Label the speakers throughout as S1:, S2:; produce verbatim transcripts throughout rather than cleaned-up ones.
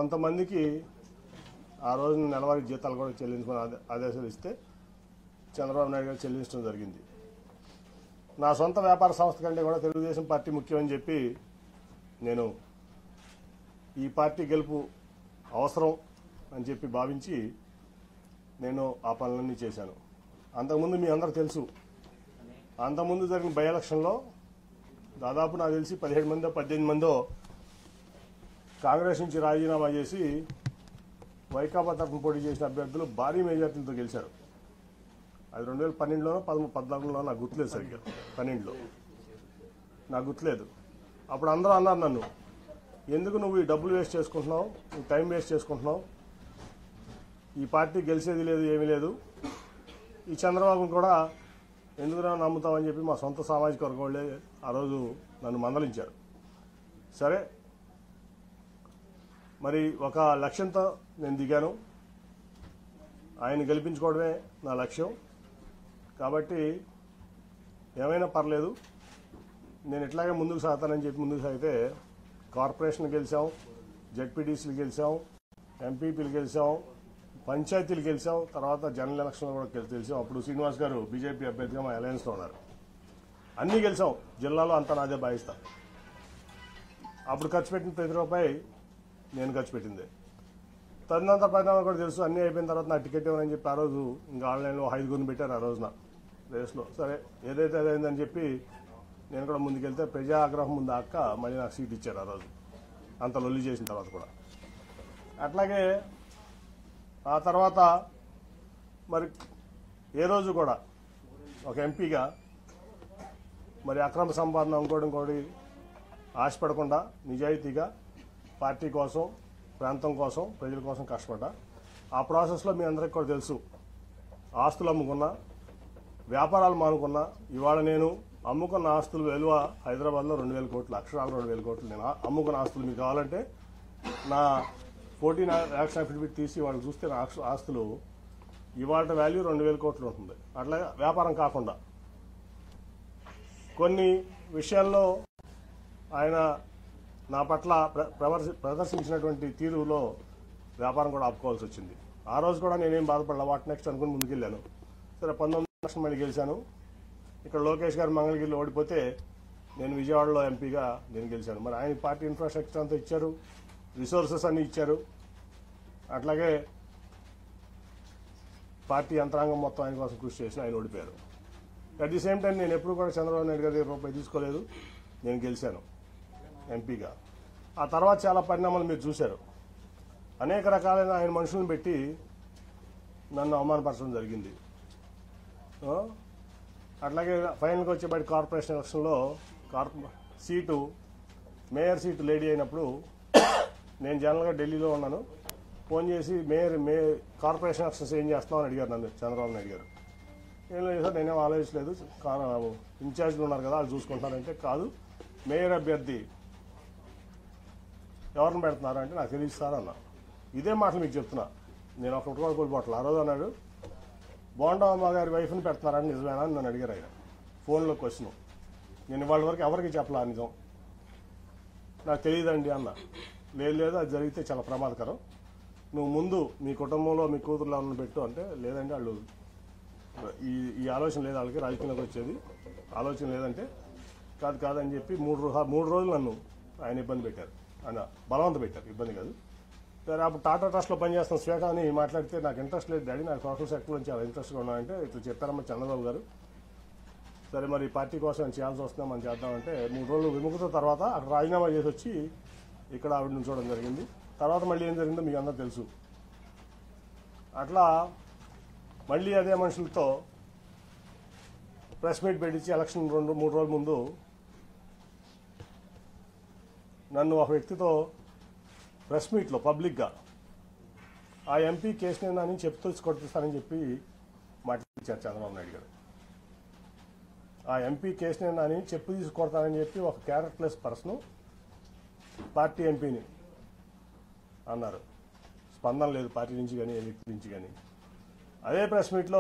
S1: కొంతమందికి ఆ రోజు నెలవారీ జీతాలు కూడా చెల్లించుకుని ఆదేశాలు ఇస్తే చంద్రబాబు నాయుడు గారు చెల్లించడం జరిగింది. నా సొంత వ్యాపార సంస్థ కంటే కూడా తెలుగుదేశం పార్టీ ముఖ్యమని చెప్పి నేను ఈ పార్టీ గెలుపు అవసరం అని చెప్పి భావించి నేను ఆ పనులన్నీ చేశాను. అంతకుముందు మీ అందరూ తెలుసు, అంతకుముందు జరిగిన బై ఎలక్షన్లో దాదాపు నాకు తెలిసి పదిహేడు మందో పద్దెనిమిది మందో కాంగ్రెస్ నుంచి రాజీనామా చేసి వైకాపా తరఫున పోటీ చేసిన అభ్యర్థులు భారీ మెజార్టీలతో గెలిచారు. అది రెండు వేల పన్నెండులోనో పదమూడు పద్నాలుగులో నాకు గుర్తులేదు, సరిగ్గా పన్నెండులో నాకు గుర్తులేదు. అప్పుడు అందరూ అన్నారు నన్ను, ఎందుకు నువ్వు ఈ డబ్బులు వేస్ట్ చేసుకుంటున్నావు, నువ్వు టైం వేస్ట్ చేసుకుంటున్నావు, ఈ పార్టీ గెలిచేది లేదు, ఏమీ లేదు, ఈ చంద్రబాబును కూడా ఎందుకురా నమ్ముతామని చెప్పి మా సొంత సామాజిక వర్గం వాళ్ళే ఆ రోజు నన్ను మందలించారు. సరే, మరి ఒక లక్ష్యంతో నేను దిగాను, ఆయన గెలిపించుకోవడమే నా లక్ష్యం. కాబట్టి ఏమైనా పర్లేదు, నేను ఇట్లాగే ముందుకు సాగుతానని చెప్పి ముందుకు సాగితే కార్పొరేషన్ గెలిచాం, జెడ్పీటీసీలు గెలిచాం, ఎంపీపీలు గెలిచాం, పంచాయతీలు గెలిచాం, తర్వాత జనరల్ ఎలక్షన్లో కూడా గెలిచాం. అప్పుడు శ్రీనివాస్ గారు బీజేపీ అభ్యర్థిగా మా అలయన్స్లో ఉన్నారు. అన్నీ గెలిచాం, జిల్లాలో అంతా నాదే భావిస్తా. అప్పుడు ఖర్చు పెట్టిన ప్రతి రూపాయి నేను ఖర్చు పెట్టింది. తదనంతర పరిణామం కూడా తెలుసు. అన్నీ అయిపోయిన తర్వాత నా టికెట్ ఇవ్వనని చెప్పి ఆ రోజు ఇంకా ఆన్లైన్లో ఐదుగురిని పెట్టారు ఆ రోజున రేస్లో. సరే, ఏదైతే అదైందని చెప్పి నేను కూడా ముందుకెళ్తే ప్రజా ఆగ్రహం ముందు అక్క మళ్ళీ నాకు సీట్ ఇచ్చారు ఆ రోజు, అంత లొల్లి చేసిన తర్వాత కూడా. అట్లాగే ఆ తర్వాత మరి ఏ రోజు కూడా ఒక ఎంపీగా మరి అక్రమ సంపాదన ఇంకోటి ఇంకోటి ఆశపడకుండా నిజాయితీగా పార్టీ కోసం, ప్రాంతం కోసం, ప్రజల కోసం కష్టపడ్డా. ఆ ప్రాసెస్లో మీ అందరికీ కూడా తెలుసు, ఆస్తులు అమ్ముకున్నా, వ్యాపారాలు మానుకున్నా. ఇవాళ నేను అమ్ముకున్న ఆస్తులు విలువ హైదరాబాద్లో రెండు వేల కోట్లు, అక్షరాలు రెండు వేల కోట్లు. నేను అమ్ముకున్న ఆస్తులు మీకు కావాలంటే నా ఫోర్టీన్ యాక్షన్ అఫిడవిట్ తీసి వాళ్ళు చూస్తే నా ఆస్తులు ఇవాళ వాల్యూ రెండు వేల కోట్లు ఉంటుంది. అట్లా వ్యాపారం కాకుండా కొన్ని విషయాల్లో ఆయన నా పట్ల ప్రదర్శించినటువంటి తీరులో వ్యాపారం కూడా ఆపుకోవాల్సి వచ్చింది. ఆ రోజు కూడా నేనేం బాధపడలా, వాట్ నెక్స్ట్ అనుకుని ముందుకెళ్ళాను. సరే, పంతొమ్మిది లక్షలు మళ్ళీ గెలిచాను. ఇక్కడ లోకేష్ గారు మంగళగిరిలో ఓడిపోతే నేను విజయవాడలో ఎంపీగా నేను గెలిచాను. మరి ఆయన పార్టీ ఇన్ఫ్రాస్ట్రక్చర్ అంతా ఇచ్చారు, రిసోర్సెస్ అన్ని ఇచ్చారు. అట్లాగే పార్టీ యంత్రాంగం మొత్తం ఆయన కోసం కృషి చేసిన ఆయన ఓడిపోయారు. అట్ ది సేమ్ టైం నేను ఎప్పుడు కూడా చంద్రబాబు నాయుడు గారి రూపాయి తీసుకోలేదు, నేను గెలిచాను ఎంపీగా. ఆ తర్వాత చాలా పరిణామాలు మీరు చూశారు. అనేక రకాలైన ఆయన మనుషులను పెట్టి నన్ను అవమానపరచడం జరిగింది. అట్లాగే ఫైనల్గా వచ్చేబడి కార్పొరేషన్ ఎలక్షన్లో కార్పొ సీటు మేయర్ సీటు లేడీ అయినప్పుడు నేను జనరల్గా ఢిల్లీలో ఉన్నాను. ఫోన్ చేసి మేయర్ మే కార్పొరేషన్ ఎలక్షన్స్ ఏం చేస్తామని అని అడిగారు నన్ను చంద్రబాబు నాయుడు గారు. ఏం లేదు సార్, నేనేం ఆలోచించలేదు, ఇన్ఛార్జ్లు ఉన్నారు కదా వాళ్ళు చూసుకుంటారంటే, కాదు మేయర్ అభ్యర్థి ఎవరిని పెడుతున్నారు అంటే నాకు తెలియదు సార్ అన్న. ఇదే మాటలు మీకు చెప్తున్నా, నేను ఒక కూడా కోల్పోవట్లేదు. ఆ రోజు అన్నాడు, బోండమ్మ గారి వైఫ్ని పెడుతున్నారని నిజమేనా అని నన్ను అడిగారు ఆయన ఫోన్లో క్వశ్చన్. నేను ఇవాళ వరకు ఎవరికి చెప్పలా నిజం, నాకు తెలియదండి అన్న. లేదు లేదు, అది జరిగితే చాలా ప్రమాదకరం, నువ్వు ముందు మీ కుటుంబంలో మీ కూతురులో ఉన్న పెట్టు అంటే, లేదండి వాళ్ళు ఈ ఈ ఆలోచన లేదు, వాళ్ళకి రాజకీయంలోకి వచ్చేది ఆలోచన లేదంటే, కాదు కాదని చెప్పి మూడు రోజు మూడు రోజులు నన్ను ఆయన ఇబ్బంది పెట్టారు, ఆయన బలవంత పెట్టారు, ఇబ్బంది కాదు. సరే, అప్పుడు టాటా ట్రస్ట్లో పనిచేస్తున్న శ్వేత అని మాట్లాడితే నాకు ఇంట్రెస్ట్ లేదు డాడీ, నాకు సోషల్ సెక్టర్ నుంచి చాలా ఇంట్రెస్ట్గా ఉన్నాయంటే ఇట్లా చెప్పారమ్మా చంద్రబాబు గారు. సరే, మరి పార్టీ కోసం నేను చేయాల్సి వస్తుందా మనం చేద్దామంటే మూడు రోజులు విముఖత తర్వాత అక్కడ రాజీనామా చేసి వచ్చి ఇక్కడ ఆవిడ నుంచోవడం జరిగింది. తర్వాత మళ్ళీ ఏం జరిగిందో మీకు అందరూ తెలుసు. అట్లా మళ్ళీ అదే మనుషులతో ప్రెస్ మీట్ పెట్టించి ఎలక్షన్ రెండు మూడు రోజుల ముందు నన్ను ఒక వ్యక్తితో ప్రెస్ మీట్లో పబ్లిక్గా ఆ ఎంపీ కేసునేనా అని చెప్తూ కొట్టిస్తానని చెప్పి మాట్లాడించారు చంద్రబాబు నాయుడు గారు. ఆ ఎంపీ కేసునేనా అని చెప్పు తీసుకొడతానని చెప్పి ఒక క్యారెక్టర్లెస్ పర్సన్ పార్టీ ఎంపీని అన్నారు. స్పందన లేదు పార్టీ నుంచి కానీ ఏ వ్యక్తి నుంచి కానీ. అదే ప్రెస్ మీట్లో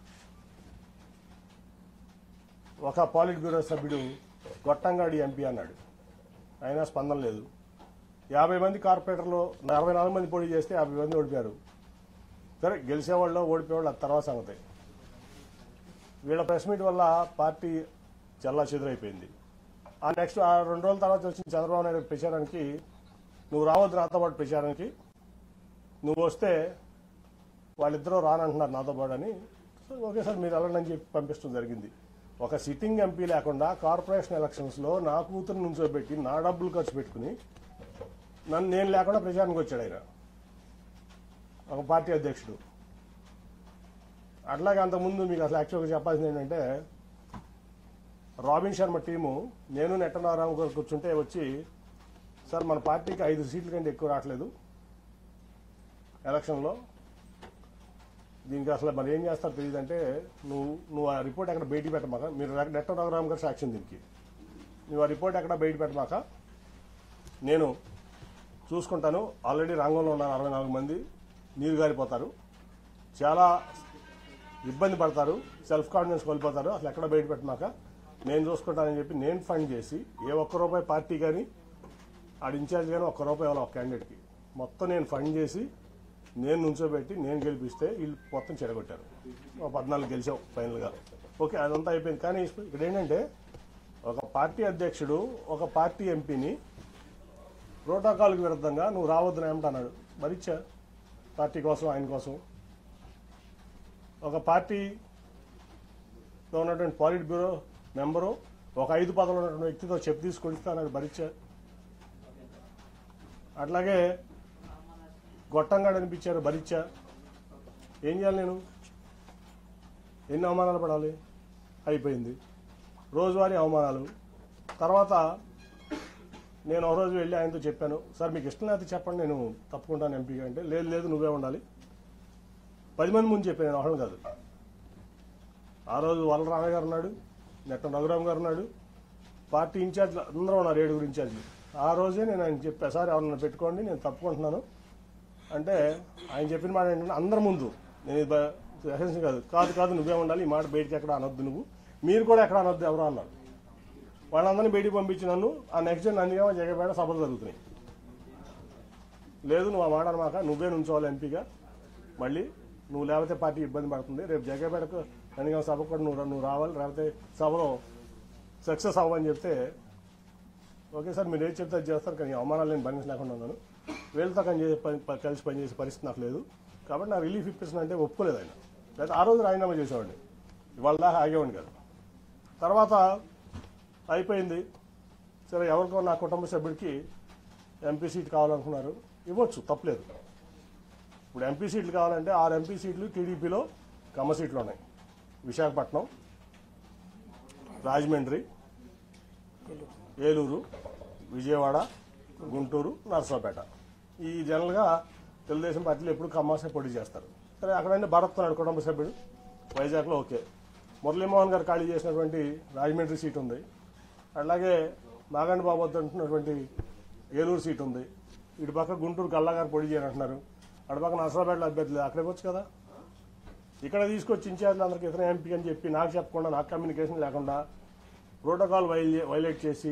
S1: ఒక పాలిట్ బ్యూరో సభ్యుడు గొట్టంగాడి ఎంపీ అన్నాడు, అయినా స్పందన లేదు. యాభై మంది కార్పొరేటర్లు అరవై నాలుగు మంది పోటీ చేస్తే యాభై మంది ఓడిపోయారు. సరే గెలిచేవాళ్ళు ఓడిపోయేవాళ్ళు అది తర్వాత సంగతి. వీళ్ళ ప్రెస్ మీట్ వల్ల పార్టీ చల్లా చెదురైపోయింది. ఆ నెక్స్ట్ ఆ రెండు రోజుల తర్వాత వచ్చిన చంద్రబాబు నాయుడు ప్రచారానికి నువ్వు రావద్దు నాతో పాటు ప్రచారానికి, నువ్వు వస్తే వాళ్ళిద్దరూ రానంటున్నారు నాతో పాటు అని. ఓకే సార్ మీరు వెళ్ళండి చెప్పి పంపించడం జరిగింది. ఒక సిట్టింగ్ ఎంపీ లేకుండా కార్పొరేషన్ ఎలక్షన్స్లో నా కూతురు నుంచోబెట్టి నా డబ్బులు ఖర్చు పెట్టుకుని నన్ను నేను లేకుండా ప్రచారానికి వచ్చాడు ఆయన, ఒక పార్టీ అధ్యక్షుడు. అట్లాగే అంతకుముందు మీకు అసలు యాక్చువల్గా చెప్పాల్సింది ఏంటంటే, రాబిన్ శర్మ టీము నేను నెట్టనారాయణ గారు కూర్చుంటే వచ్చి, సార్ మన పార్టీకి ఐదు సీట్ల కంటే ఎక్కువ రావట్లేదు ఎలక్షన్లో, దీనికి అసలు మరి ఏం చేస్తారో తెలియదంటే, నువ్వు నువ్వు ఆ రిపోర్ట్ ఎక్కడ బయట పెట్టమాక, మీరు నెట్టనారాయణ గారు సాక్ష్యం దీనికి, నువ్వు ఆ రిపోర్ట్ ఎక్కడ బయట పెట్టమాక, నేను చూసుకుంటాను. ఆల్రెడీ రంగంలో ఉన్నారు అరవై నాలుగు మంది, నీరు గారిపోతారు, చాలా ఇబ్బంది పడతారు, సెల్ఫ్ కాన్ఫిడెన్స్ కోల్పోతారు, అసలు ఎక్కడ బయట పెట్టమాక నేను చూసుకుంటానని చెప్పి నేను ఫండ్ చేసి ఏ ఒక్క రూపాయి పార్టీ కానీ ఆడ ఇన్ఛార్జ్ కానీ ఒక్క రూపాయి ఇవ్వాలి ఒక క్యాండిడేట్కి, మొత్తం నేను ఫండ్ చేసి నేను నుంచోబెట్టి నేను గెలిపిస్తే వీళ్ళు మొత్తం చెడగొట్టారు. ఒక పద్నాలుగు గెలిచావు ఫైనల్గా. ఓకే అదంతా అయిపోయింది. కానీ ఇక్కడ ఏంటంటే, ఒక పార్టీ అధ్యక్షుడు ఒక పార్టీ ఎంపీని ప్రోటోకాల్కి విరుద్ధంగా నువ్వు రావద్దని ఏమంటున్నాడు, మరిచ్చా పార్టీ కోసం ఆయన కోసం. ఒక పార్టీలో ఉన్నటువంటి పాలిట్ బ్యూరో మెంబరు ఒక ఐదు పదవులు ఉన్నటువంటి వ్యక్తితో చెప్పు తీసుకొడిస్తా అన్నాడు, భరించా. అట్లాగే గొట్టంగా అనిపించారు, భరించా. ఏం చేయాలి నేను, ఎన్ని అవమానాలు పడాలి, అయిపోయింది రోజువారీ అవమానాలు. తర్వాత నేను ఒక రోజు వెళ్ళి ఆయనతో చెప్పాను, సార్ మీకు ఇష్టం లేకపోతే చెప్పండి నేను తప్పుకుంటాను ఎంపీగా అంటే, లేదు లేదు నువ్వే ఉండాలి. పది మంది ముందు చెప్పాను, నేను ఒకళ్ళు కాదు. ఆ రోజు వలరామయ్య గారు ఉన్నాడు, నెట్ట రఘురామ్ గారు ఉన్నాడు, పార్టీ ఇన్ఛార్జ్లు అందరూ ఉన్నారు, ఏడుగురు ఇన్ఛార్జ్లు. ఆ రోజే నేను ఆయన చెప్పా, సార్ ఎవరన్నా పెట్టుకోండి నేను తప్పుకుంటున్నాను అంటే, ఆయన చెప్పిన మాట ఏంటంటే అందరి ముందు, నేను ఇది కాదు కాదు కాదు నువ్వే ఉండాలి, ఈ మాట బయటికి ఎక్కడ అనొద్దు, నువ్వు మీరు కూడా ఎక్కడ అనొద్దు ఎవరో అన్నారు. వాళ్ళందరినీ బయటికి పంపించి నన్ను ఆ నెక్స్ట్ డే నందిగామ జగపేట సభలు జరుగుతున్నాయి. లేదు నువ్వు ఆ మాట అనమాక, నువ్వే నుంచోవాలి ఎంపీగా, మళ్ళీ నువ్వు లేకపోతే పార్టీ ఇబ్బంది పడుతుంది, రేపు జగపేటకు నందిగామ సభకు కూడా నువ్వు నువ్వు రావాలి, లేకపోతే సభలో సక్సెస్ అవ్వని చెప్తే, ఓకే సార్ మీరు ఏది చెప్తే అది చేస్తారు, కానీ అవమానాలు నేను భరించలేకుండా ఉన్నాను, వీళ్ళతో కానీ కలిసి పనిచేసే పరిస్థితి నాకు లేదు, కాబట్టి నా రిలీఫ్ ఇప్పిస్తున్నా అంటే ఒప్పుకోలేదు ఆయన. లేదా ఆ రోజు రాజీనామా చేసేవాడిని, ఇవాళ దాకా ఆగేవాడిని కాదు. తర్వాత అయిపోయింది, సరే ఎవరికో నా కుటుంబ సభ్యుడికి ఎంపీ సీట్ కావాలనుకున్నారు, ఇవ్వచ్చు తప్పలేదు. ఇప్పుడు ఎంపీ సీట్లు కావాలంటే ఆరు ఎంపీ సీట్లు టీడీపీలో కమ్మ సీట్లు ఉన్నాయి, విశాఖపట్నం, రాజమండ్రి, ఏలూరు, విజయవాడ, గుంటూరు, నర్సాపేట. ఈ జనరల్గా తెలుగుదేశం పార్టీలో ఎప్పుడు కమ్మాసే పోటీ చేస్తారు. సరే అక్కడైనా భరత్ ఉన్నాడు కుటుంబ సభ్యుడు, వైజాగ్లో ఓకే. మురళీమోహన్ గారు ఖాళీ చేసినటువంటి రాజమండ్రి సీట్ ఉంది, అలాగే నాగండి బాబు అంటున్నటువంటి ఏలూరు సీట్ ఉంది, ఇటు పక్క గుంటూరు కల్లా గారు పొడి చేయాలంటున్నారు, అటు పక్క నర్సాపేటలో అభ్యర్థి లేదు, అక్కడికి వచ్చు కదా. ఇక్కడ తీసుకొచ్చి ఇన్ఛార్జ్లు అందరికి ఇతర ఎంపీ అని చెప్పి నాకు చెప్పకుండా, నాకు కమ్యూనికేషన్ లేకుండా ప్రోటోకాల్ వైలే వైలేట్ చేసి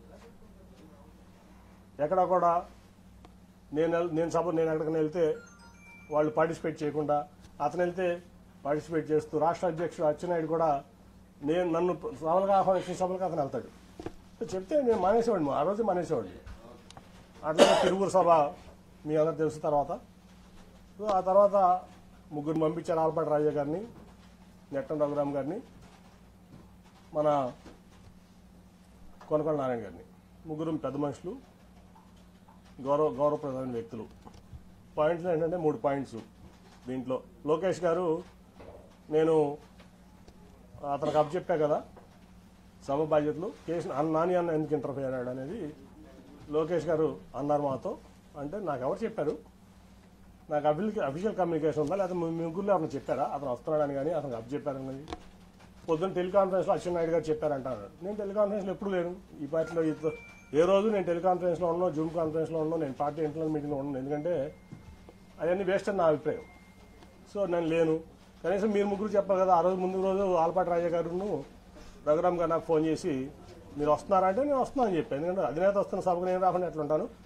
S1: ఎక్కడ కూడా నేను నేను సపోజ్ నేను ఎక్కడికైనా వెళ్తే వాళ్ళు పార్టిసిపేట్ చేయకుండా, అతను వెళ్తే పార్టిసిపేట్ చేస్తూ, రాష్ట్ర అధ్యక్షుడు అచ్చెన్నాయుడు కూడా నేను నన్ను సభలుగా ఆహ్వానించిన సభలకు అతను వెళ్తాడు. చెప్తే నేను మానేసేవాడిని, ఆ రోజు మానేసేవాడిని. అట్లాగే తిరువురు సభ మీ అందరూ తెలుసు. తర్వాత ఆ తర్వాత ముగ్గురు పంపించారు, ఆల్పాటి రాజా గారిని, నెట్టం రఘురామ్ గారిని, మన కొనకొండ నారాయణ గారిని. ముగ్గురు పెద్ద మనుషులు, గౌరవ గౌరవప్రదమైన వ్యక్తులు. పాయింట్లు ఏంటంటే మూడు పాయింట్స్ దీంట్లో. లోకేష్ గారు, నేను అతనికి అప్పచెప్పా కదా సభ బాధ్యతలు, కేసు నాని అన్న ఎందుకు ఇంటర్ఫీర్ అయ్యాడు అనేది లోకేష్ గారు అన్నారు మాతో. అంటే నాకు ఎవరు చెప్పారు, నాకు అఫిషియల్ అఫీషియల్ కమ్యూనికేషన్ ఉందా, లేకపోతే మీ ముగ్గురులో ఎవరైనా చెప్పారా అతను వస్తున్నాడని, కానీ అతనికి అప్పచెప్పారన్నది. పొద్దున్న టెలికాన్ఫరెన్స్లో అచ్చెన్నాయుడు గారు చెప్పారంటారు. నేను టెలికాన్ఫరెన్స్లో ఎప్పుడు లేను ఈ పార్టీలో. ఏ రోజు నేను టెలికాన్ఫరెన్స్లో ఉన్నాను, జూమ్ కాన్ఫరెన్స్లో ఉన్నాను, నేను పార్టీ ఇంటర్నల్ మీటింగ్లో ఉన్నాను, ఎందుకంటే అవన్నీ వేస్ట్ అని నా అభిప్రాయం. సో నేను లేను. కనీసం మీరు ముగ్గురు చెప్పారు కదా. ఆ రోజు ముందు రోజు ఆల్పాటి రాజా గారును రఘురామ్ గారు నాకు ఫోన్ చేసి మీరు వస్తున్నారంటే నేను వస్తున్నానని చెప్పాను. ఎందుకంటే అధినేత వస్తున్న సభకు నేను రాకుండా ఎట్లా ఉంటాను.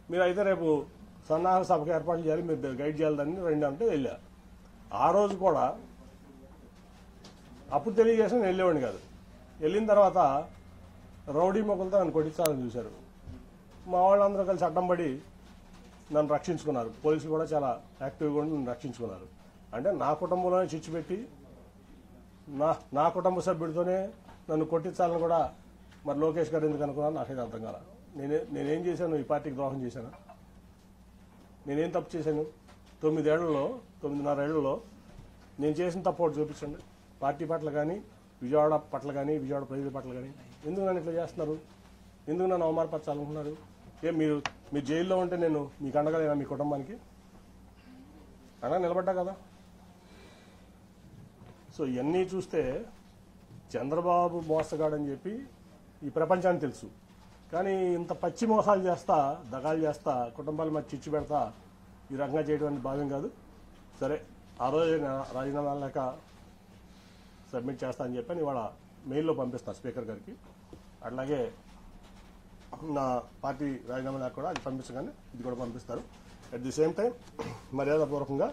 S1: మీరు అయితే రేపు సన్నాహక సభకు ఏర్పాట్లు చేయాలి, మీరు గైడ్ చేయాలని రెండు అంటే వెళ్ళా. ఆ రోజు కూడా అప్పుడు తెలియజేసిన నేను వెళ్ళేవాడిని కాదు. వెళ్ళిన తర్వాత రౌడీ మొక్కలతో నన్ను కొట్టించాలని చూశారు. మా వాళ్ళందరూ కలిసి అడ్డం పడి నన్ను రక్షించుకున్నారు. పోలీసులు కూడా చాలా యాక్టివ్గా ఉండి నన్ను రక్షించుకున్నారు. అంటే నా కుటుంబంలోనే చిచ్చు పెట్టి నా నా కుటుంబ సభ్యుడితోనే నన్ను కొట్టించాలని కూడా మరి లోకేష్ గారు ఎందుకు అనుకున్నాను నాకైతే అర్థం కాల. నేనే నేనేం చేశాను? ఈ పార్టీకి ద్రోహం చేశాను? నేనేం తప్పు చేశాను? తొమ్మిదేళ్లలో తొమ్మిదిన్నరేళ్లలో నేను చేసిన తప్పు ఒకటి చూపించండి. పార్టీ పట్ల కానీ, విజయవాడ పట్ల కానీ, విజయవాడ ప్రజల పట్ల కానీ. ఎందుకు నన్ను ఇట్లా చేస్తున్నారు? ఎందుకు నన్ను అవమానపరచాలనుకున్నారు? ఏ మీరు మీరు జైల్లో ఉంటే నేను మీకు అండగలేనా? మీ కుటుంబానికి అండగా నిలబడ్డా కదా. సో ఇవన్నీ చూస్తే చంద్రబాబు మోసగాడని చెప్పి ఈ ప్రపంచానికి తెలుసు. కానీ ఇంత పచ్చి మోసాలు చేస్తా, దగాలు చేస్తా, కుటుంబాల మధ్య చిచ్చు పెడతా ఈ రకంగా చేయడం అనేది భావ్యం కాదు. సరే, ఆ రోజు రాజీనామా లేక సబ్మిట్ చేస్తా అని చెప్పి ఇవాళ మెయిల్లో పంపిస్తాను స్పీకర్ గారికి. అట్లాగే నా పార్టీ రాజీనామా లేక కూడా అది పంపించగానే ఇది కూడా పంపిస్తారు. అట్ ది సేమ్ టైం మర్యాదపూర్వకంగా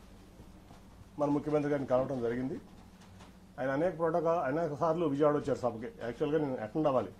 S1: మన ముఖ్యమంత్రి గారిని కలవడం జరిగింది. ఆయన అనేక ప్రోటోకాల్ అనేక సార్లు విజయవాడ వచ్చారు సభకి. యాక్చువల్గా నేను అటెండ్ అవ్వాలి,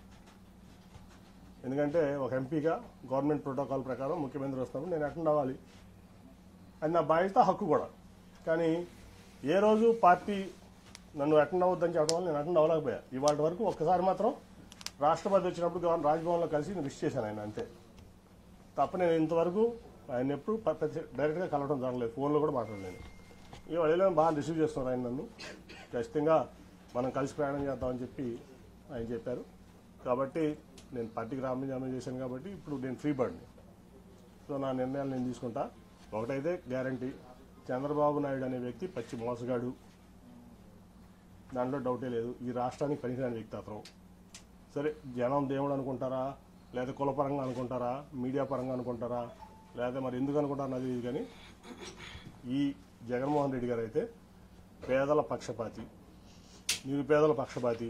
S1: ఎందుకంటే ఒక ఎంపీగా గవర్నమెంట్ ప్రోటోకాల్ ప్రకారం ముఖ్యమంత్రి వస్తున్నప్పుడు నేను అటెండ్ అవ్వాలి. అది నా బాధ్యత, హక్కు కూడా. కానీ ఏ రోజు పార్టీ నన్ను అటెండ్ అవ్వద్దని చెప్పడం వల్ల నేను అటెండ్ అవ్వలేకపోయా. ఇవాళ వరకు ఒక్కసారి మాత్రం రాష్ట్రపతి వచ్చినప్పుడు గవర్నర్ రాజ్భవన్లో కలిసి నేను విష్ చేశాను ఆయన, అంతే తప్ప నేను ఇంతవరకు ఆయన ఎప్పుడు డైరెక్ట్గా కలవడం జరగలేదు, ఫోన్లో కూడా మాట్లాడలేదు. ఇవాళ వెళ్ళి బాగా రిసీవ్ చేస్తున్నారు ఆయన నన్ను. ఖచ్చితంగా మనం కలిసి ప్రయాణం చేద్దామని చెప్పి ఆయన చెప్పారు. కాబట్టి నేను పార్టీకి రాజీనామా చేశాను కాబట్టి ఇప్పుడు నేను ఫ్రీ బర్డ్ని. సో నా నిర్ణయాలు నేను తీసుకుంటా. ఒకటైతే గ్యారంటీ, చంద్రబాబు నాయుడు అనే వ్యక్తి పచ్చి మోసగాడు, దాంట్లో డౌటే లేదు. ఈ రాష్ట్రానికి పనికిరాని వ్యక్తి అతను. సరే, జనం దేవుడు అనుకుంటారా, లేదా కులపరంగా అనుకుంటారా, మీడియా పరంగా అనుకుంటారా, లేదా మరి ఎందుకు అనుకుంటారా నాకు తెలియదు. కానీ ఈ జగన్మోహన్ రెడ్డి గారు అయితే పేదల పక్షపాతి, నిరుపేదల పక్షపాతి.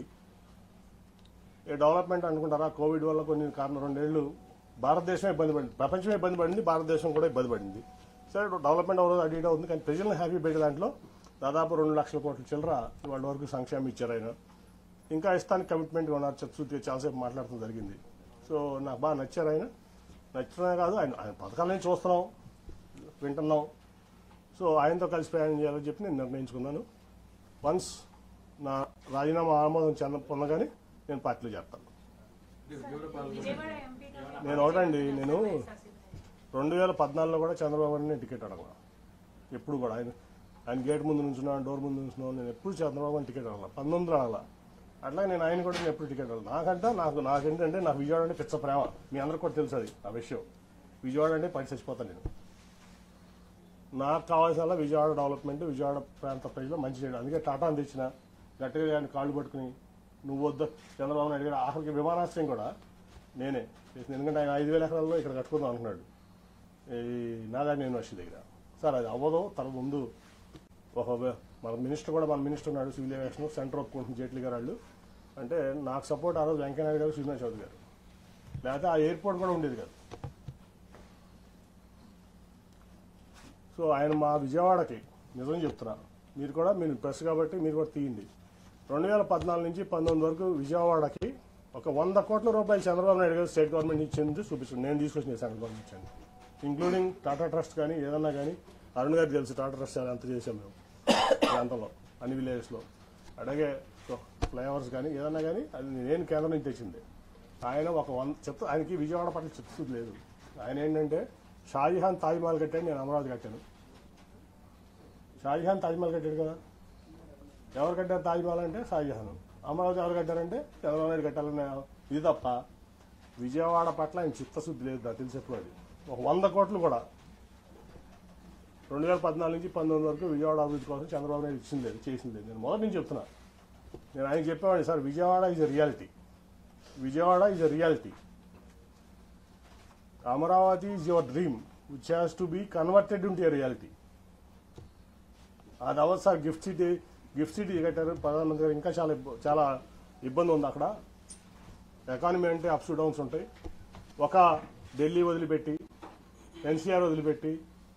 S1: ఏ డెవలప్మెంట్ అనుకుంటారా? కోవిడ్ వల్ల కొన్ని కారణం రెండేళ్లు భారతదేశమే ఇబ్బంది పడింది, ప్రపంచమే ఇబ్బంది పడింది, భారతదేశం కూడా ఇబ్బంది పడింది. సరే, డెవలప్మెంట్ అవ్వదు, అడిగిట ఉంది. కానీ ప్రజలను హ్యాపీ పెట్టే దాంట్లో దాదాపు రెండు లక్షల కోట్ల చిల్లర వాళ్ళ వరకు సంక్షేమం ఇచ్చారు ఆయన. ఇంకా ఇస్తానికి కమిట్మెంట్గా ఉన్నారు. చర్చూతి చాలాసేపు మాట్లాడటం జరిగింది. సో నాకు బాగా నచ్చారు ఆయన. నచ్చడమే కాదు, ఆయన ఆయన పథకాలని చూస్తున్నాం, వింటున్నాం. సో ఆయనతో కలిసి ప్రయాణం చేయాలని చెప్పి నేను నిర్ణయించుకున్నాను. వన్స్ నా రాజీనామా ఆమోదం చెంద పొందగానే నేను పార్టీలో చేస్తాను. నేను ఒకటండి, నేను రెండు వేల పద్నాలుగులో కూడా చంద్రబాబు గారిని టికెట్ అడగల. ఎప్పుడు కూడా ఆయన ఆయన గేట్ ముందు నుంచున్నాను, డోర్ ముందు నుంచున్నాను. నేను ఎప్పుడు చంద్రబాబు గారిని టికెట్ అడగల, పంతొమ్మిదిలో అడగల. అట్లా నేను ఆయన కూడా నేను ఎప్పుడు టికెట్ అడగల. నాకంటే నాకు నాకేంటంటే నాకు విజయవాడ అంటే పిచ్చ ప్రేమ. మీ అందరికి కూడా తెలుసు అది ఆ విషయం. విజయవాడ అంటే పడి చచ్చిపోతాను నేను. నాకు కావాల్సిన విజయవాడ డెవలప్మెంట్, విజయవాడ ప్రాంత ప్రజలు మంచి చేయడం. అందుకే టాటాను తెచ్చిన, గట్టిగా ఆయన కాళ్ళు పట్టుకుని నువ్వు వద్దు చంద్రబాబు నాయుడు గారు. ఆఖరికి విమానాశ్రయం కూడా నేనే చేసింది. ఎందుకంటే ఆయన ఐదు వేల ఎకరాల్లో ఇక్కడ కట్టుకుందాం అంటున్నాడు ఈ నాగార్జున యూనివర్సిటీ దగ్గర. సార్ అది అవ్వదు, తన ముందు ఒక మన మినిస్టర్ కూడా మన మినిస్టర్ ఉన్నాడు సివిల్ ఏవియేషన్, సెంటర్ ఒప్పుకుంటుంది జైట్లీ గారు వాళ్ళు. అంటే నాకు సపోర్ట్ ఆ రోజు వెంకయ్యనాయుడు గారు, సుజనా చౌదరి గారు. లేకపోతే ఆ ఎయిర్పోర్ట్ కూడా ఉండేది కాదు. సో ఆయన మా విజయవాడకి నిజం చెప్తున్నా, మీరు కూడా మీరు ప్రెస్ కాబట్టి మీరు కూడా తీయండి. రెండు వేల పద్నాలుగు నుంచి పంతొమ్మిది వరకు విజయవాడకి ఒక వంద కోట్ల రూపాయలు చంద్రబాబు నాయుడు గారు స్టేట్ గవర్నమెంట్ ఇచ్చింది చూపిస్తుంది. నేను తీసుకొచ్చిన సెంట్రల్ గవర్నమెంట్ ఇచ్చాను, ఇంక్లూడింగ్ టాటా ట్రస్ట్ కానీ ఏదన్నా కానీ. అరుణ్ గారికి తెలుసు టాటా ట్రస్ట్ ఎంత చేసాం మేము ప్రాంతంలో, అన్ని విలేజెస్లో. అలాగే ఫ్లైఓవర్స్ కానీ ఏదన్నా కానీ అది నేను కేంద్రం నుంచి తెచ్చింది. ఆయన ఒక వంద చెప్తా, ఆయనకి విజయవాడ పట్ల చిత్తశుద్ధి లేదు. ఆయన ఏంటంటే షాజహాన్ తాజ్మహల్ కట్టాడు, నేను అమరావతి కట్టాను. షాజహాన్ తాజ్మహల్ కట్టాడు కదా, ఎవరు కట్టారు తాజ్మహల్ అంటే షాజహాన్. అమరావతి ఎవరు కట్టారంటే చంద్రబాబు నాయుడు కట్టాలనే ఇది తప్ప విజయవాడ పట్ల ఆయన చిత్తశుద్ధి లేదు. నాకు తెలిసి ఎప్పుడు అది ఒక వంద కోట్లు కూడా రెండు వేల పద్నాలుగు నుంచి పంతొమ్మిది వరకు విజయవాడ అభివృద్ధి కోసం చంద్రబాబు నాయుడు ఇచ్చింది లేదు, చేసింది లేదు. నేను మొదటి నుంచి చెప్తున్నా. నేను ఆయనకి చెప్పేవాడిని, sir Vijayawada is a reality, Vijayawada is a reality. Amaravati is your dream which has to be converted into a reality. అది అవ్వదు sir. GIFT City GIFT City కట్టారు ప్రధానమంత్రి గారు. ఇంకా చాలా చాలా ఇబ్బంది ఉంది అక్కడ. ఎకానమీ అంటే అప్స్ డౌన్స్ ఉంటాయి. ఒక ఢిల్లీ వదిలిపెట్టి ఎన్సీఆర్ వదిలిపెట్టి,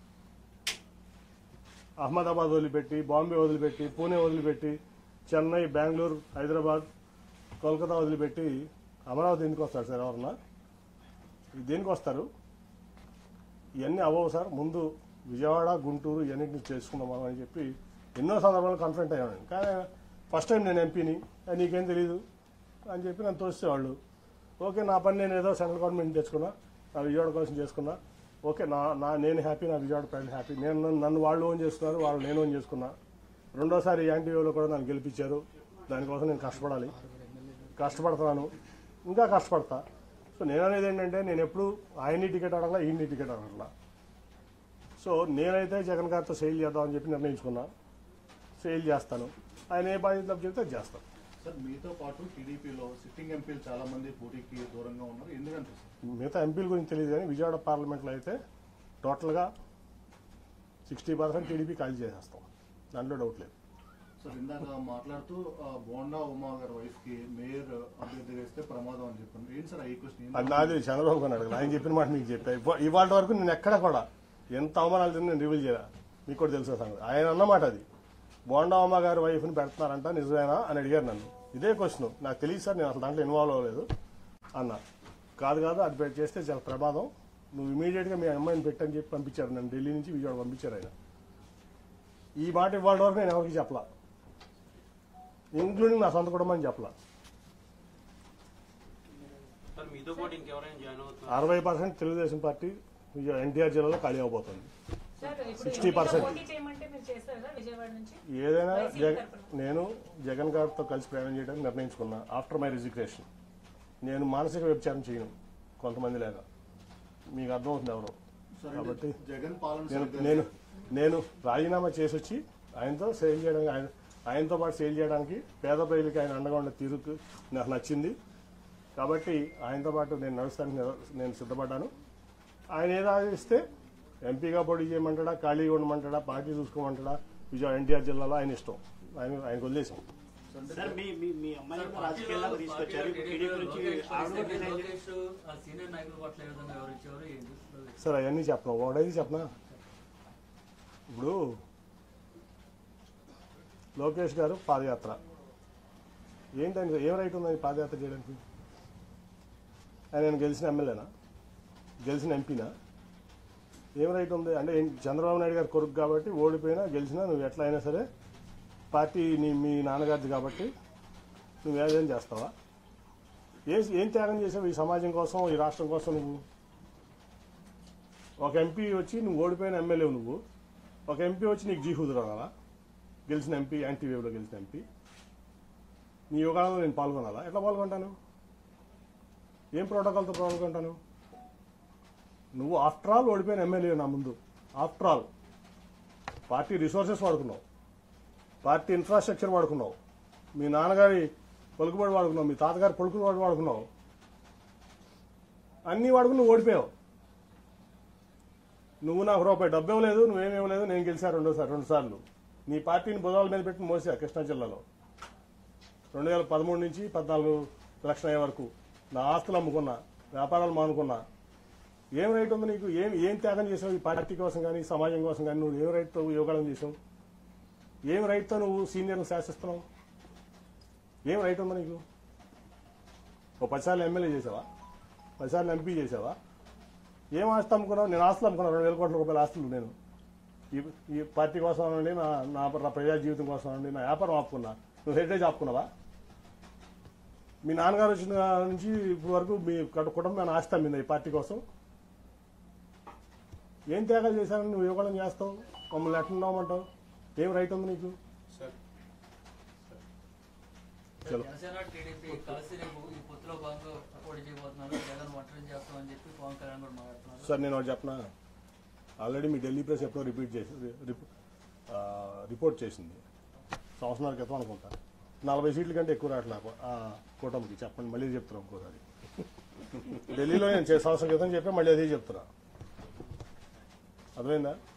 S1: అహ్మదాబాద్ వదిలిపెట్టి, బాంబే వదిలిపెట్టి, పూణే వదిలిపెట్టి, చెన్నై, బెంగళూరు, హైదరాబాద్, కోల్కతా వదిలిపెట్టి అమరావతి ఎందుకు వస్తారు సార్? ఎవరన్నా దేనికి వస్తారు? ఇవన్నీ అవ్వవు సార్. ముందు విజయవాడ, గుంటూరు ఇవన్నింటినీ చేసుకుందాం మనం అని చెప్పి ఎన్నో సందర్భాలు కన్ఫరెంట్ అయ్యాను. కానీ ఫస్ట్ టైం నేను ఎంపీని, నీకేం తెలీదు అని చెప్పి నన్ను తోసేవాళ్ళు. ఓకే, నా పని నేను ఏదో సెంట్రల్ గవర్నమెంట్ తెచ్చుకున్నా, నా విజయవాడ కోసం చేసుకున్నా. ఓకే, నా నా నేను హ్యాపీ, నా విజయవాడ ప్రజలు హ్యాపీ. నేను నన్ను వాళ్ళు ఓన్ చేసుకున్నారు, వాళ్ళు నేను ఓన్ చేసుకున్నా. రెండోసారి యాంటీవేలో కూడా నన్ను గెలిపించారు. దానికోసం నేను కష్టపడాలి, కష్టపడుతున్నాను, ఇంకా కష్టపడతా. సో నేను అనేది ఏంటంటే, నేను ఎప్పుడు ఆయన్ని టికెట్ అడగలా, ఈయన్ని టికెట్ అడగలా. సో నేనైతే జగన్ గారితో సెయిల్ చేద్దామని చెప్పి నిర్ణయించుకున్నా. సెయిల్ చేస్తాను, ఆయన ఏ బాధ్యత చెప్తే అది చేస్తాను.
S2: సార్, మీతో పాటు టీడీపీలో సిట్టింగ్ ఎంపీలు చాలా మంది పోటీకి దూరంగా ఉన్నారు, ఎందుకంటే
S1: మిగతా ఎంపీల గురించి తెలియదు కానీ విజయవాడ పార్లమెంట్లో అయితే టోటల్గా సిక్స్టీ పర్సెంట్ టీడీపీ ఖాళీ చేసేస్తాం, దాంట్లో డౌట్ లేదు.
S2: సార్, ఇందాక మాట్లాడుతూ బోండా ఉమా గారి వైఫ్ కి మేయర్ అభ్యర్థి వేస్తే ప్రమాదం అని చెప్పాను. ఏంటి సార్ ఈ క్వశ్చన్?
S1: అది నాది చంద్రబాబు గారు అడగదు, ఆయన చెప్పిన మాట మీకు చెప్పా. ఇవాళ వరకు నేను ఎక్కడ కూడా ఎంత అవమానాలు తిని నేను రివీల్ చేయాలి, మీకు కూడా తెలుసా సంగతి. ఆయన అన్నమాట అది, బోండా ఉమా గారి వైఫ్ని పెడుతున్నారంట, నిజమేనా అని అడిగారు నన్ను. ఇదే క్వశ్చన్, నాకు తెలియదు సార్, నేను అసలు దాంట్లో ఇన్వాల్వ్ అవ్వలేదు అన్నా. కాదు కాదు, అది చేస్తే చాలా ప్రమాదం, నువ్వు ఇమీడియట్గా మీ అమ్మాయిని పెట్టని చెప్పి పంపించారు నన్ను. ఢిల్లీ నుంచి విజయవాడ పంపించారు ఆయన. ఈ మాట ఇవాళ వరకు నేను ఎవరికి చెప్పలా, ఇంక్లూడింగ్ నా సొంత కుటుంబాన్ని చెప్పలా. అరవై పర్సెంట్ తెలుగుదేశం పార్టీ ఎన్టీఆర్ జిల్లాలో ఖాళీ అవబోతుంది. సిక్స్టీ పర్సెంట్ ఏదైనా నేను జగన్ గారితో కలిసి ప్రయాణం చేయడానికి నిర్ణయించుకున్నా. ఆఫ్టర్ మై రిజిగ్నేషన్ నేను మానసిక వ్యభిచారం చేయను కొంతమంది లేదా, మీకు అర్థమవుతుంది ఎవరు. కాబట్టి నేను నేను నేను రాజీనామా చేసి వచ్చి ఆయనతో సేల్ చేయడానికి, ఆయన ఆయనతో పాటు సేల్ చేయడానికి పేద ప్రజలకి ఆయన అండగా ఉండే తీరుకు నాకు నచ్చింది. కాబట్టి ఆయనతో పాటు నేను నడుస్తానికి నేను సిద్ధపడ్డాను. ఆయన ఏదో ఆదేశిస్తే ఎంపీగా పోటీ చేయమంటాడా, ఖాళీగా ఉండమంటాడా, పార్టీ చూసుకోమంటాడా, విజయవాడ ఎన్టీఆర్ జిల్లాలో ఆయన ఇష్టం, ఆయన ఆయనకు వదిలేసాం. సార్ అవన్నీ చెప్పను, ఒకటైతే చెప్పనా. ఇప్పుడు లోకేష్ గారు పాదయాత్ర ఏంటంటే ఏం రైట్ ఉందని పాదయాత్ర చేయడానికి? ఆయన గెలిచిన ఎమ్మెల్యేనా, గెలిచిన ఎంపీనా? ఏం రైట్ ఉంది అంటే? చంద్రబాబు నాయుడు గారు కొడుకు కాబట్టి ఓడిపోయినా గెలిచినా నువ్వు ఎట్లా అయినా సరే పార్టీ నీ మీ నాన్నగారిది కాబట్టి నువ్వు ఏదేం చేస్తావా? ఏ ఏం త్యాగం చేసావు ఈ సమాజం కోసం, ఈ రాష్ట్రం కోసం? నువ్వు ఒక ఎంపీ వచ్చి నువ్వు ఓడిపోయిన ఎమ్మెల్యే, నువ్వు ఒక ఎంపీ వచ్చి నీకు జీహుదురు అనాలా? గెలిచిన ఎంపీ, యాంటీ వేవ్లో గెలిచిన ఎంపీ నీ యోగాలలో నేను పాల్గొనాలా? ఎట్లా పాల్గొంటాను? ఏం ప్రోటోకాల్తో పాల్గొంటాను? నువ్వు ఆఫ్టర్ ఆల్ ఓడిపోయిన ఎమ్మెల్యే నా ముందు. ఆఫ్టర్ ఆల్ పార్టీ రిసోర్సెస్ వాడుకున్నావు, పార్టీ ఇన్ఫ్రాస్ట్రక్చర్ వాడుకున్నావు, మీ నాన్నగారి పలుకుబడి వాడుకున్నావు, మీ తాతగారి పలుకుబడి వాడుకున్నావు, అన్నీ వాడుకుని నువ్వు ఓడిపోయావు. నువ్వు నాకు రూపాయి డబ్బు ఇవ్వలేదు, నువ్వేమివ్వలేదు, నేను గెలిచా రెండోసారి రెండు సార్లు. నీ పార్టీని భుజాల మీద పెట్టి మోసా కృష్ణా జిల్లాలో రెండు వేల పదమూడు నుంచి పద్నాలుగు ఎలక్షన్ అయ్యే వరకు నా ఆస్తులు అమ్ముకున్నా, వ్యాపారాలు మానుకున్నా. ఏం రైట్ ఉంది నీకు? ఏం ఏం త్యాగం చేసావు ఈ పార్టీ కోసం కానీ సమాజం కోసం కానీ? నువ్వు ఏం రైట్తో యోగాలను చేసావు? ఏం రైట్తో నువ్వు సీనియర్ని శాసిస్తున్నావు? ఏం రైట్ ఉందా నీకు? ఓ పదిసార్లు ఎమ్మెల్యే చేసావా? పదిసార్లు ఎంపీ చేసావా? ఏం ఆస్తి అమ్ముకున్నావు? నేను ఆస్తులు అమ్ముకున్నాను, రెండు వేల కోట్ల రూపాయల ఆస్తులు. నేను ఈ ఈ పార్టీ కోసం అనండి, నా నా ప్రజా జీవితం కోసం అనండి, నా వ్యాపారం ఆపుకున్నా. నువ్వు హెరిటేజ్ ఆపుకున్నావా? మీ నాన్నగారు వచ్చిన నుంచి ఇప్పుడు వరకు మీ కుటుంబం ఆస్తి అమ్మిందా ఈ పార్టీ కోసం? ఏం త్యాగాలు చేశానని నువ్వు యువకులను చేస్తావు? మమ్మల్ని ఎట్లా ఉండమంటావు? ఏం రైట్ ఉంది నీకు? సార్ నేను ఒకటి చెప్పనా, ఆల్రెడీ మీ ఢిల్లీ ప్రెస్ ఎప్పుడో రిపీట్ చేసి రిపోర్ట్ చేసింది సంవత్సరాల క్రితం అనుకుంటా. నలభై సీట్ల కంటే ఎక్కువ రావట్లే కూటమికి. చెప్పండి, మళ్ళీ చెప్తున్నా ఇంకోసారి. ఢిల్లీలో నేను సంవత్సరం క్రితం చెప్పా, మళ్ళీ అదే చెప్తున్నా. అర్థమైందా?